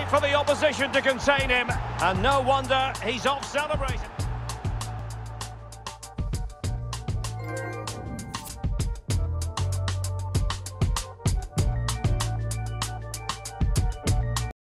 for the opposition to contain him. And no wonder he's off celebrating.